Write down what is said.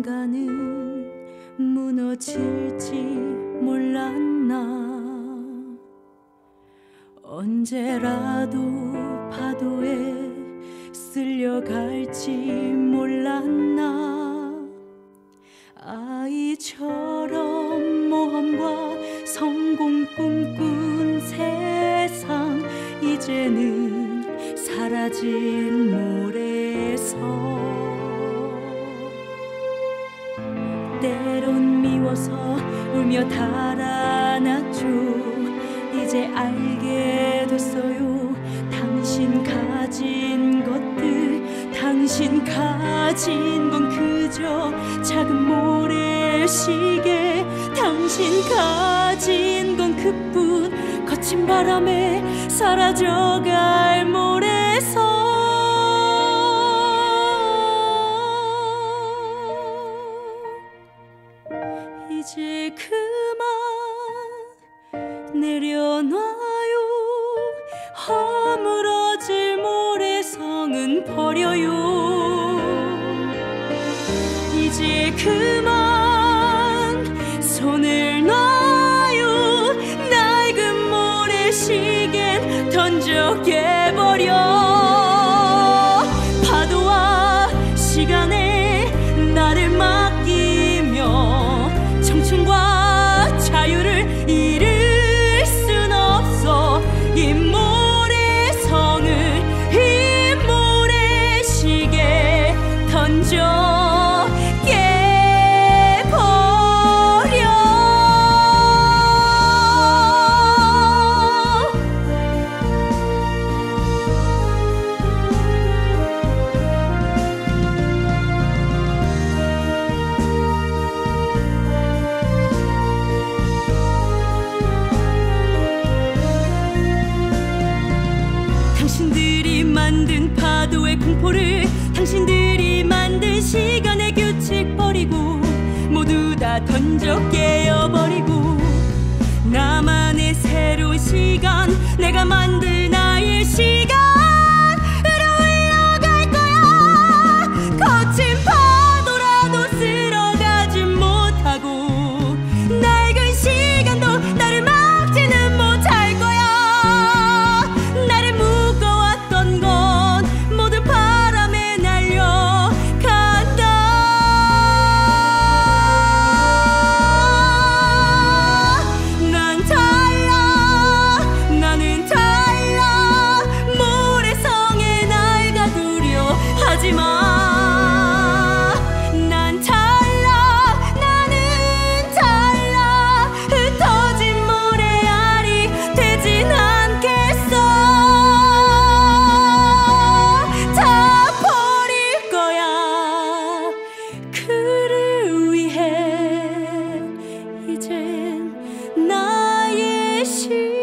언젠가는 무너질지 몰랐나. 언제라도 파도에 쓸려갈지 몰랐나. 아이처럼 모험과 성공 꿈꾼 세상, 이제는 사라진 모래성. 때론 미워서 울며 달아났죠. 이제 알게 됐어요. 당신 가진 것들, 당신 가진 건 그저 작은 모래시계. 당신 가진 건 그뿐, 거친 바람에 사라져갈 모래성. 이제 그만 내려놔요. 허물어질 모래성은 버려요. 이제 그만 손을 놔요. 낡은 모래시계는 던져 깨버려. 파도와 시간에 나를 맡기며 청춘과 자유를 잃을 순 없어. 이 모래성을, 이 모래시계 던져 만든 파도의 공포를, 당신들이 만든 시간의 규칙 버리고 모두 다 던져 깨어버리고, 나만의 새로운 시간, 내가 만든 나의 시간으로 흘러갈 거야. 거친 파도라도 쓸어가지 못하고 낡은 시간도 나를 막지는 못할 거야. 나를 묶어왔던 건 모두 바람에 날려간다. 난 달라, 나는 달라. 모래성에 날 가두려 하지마. 난 달라, 나는 달라. 흩어진 모래알이 되진 않겠어. 다 버릴 거야. 그를 위해 이젠 나의 시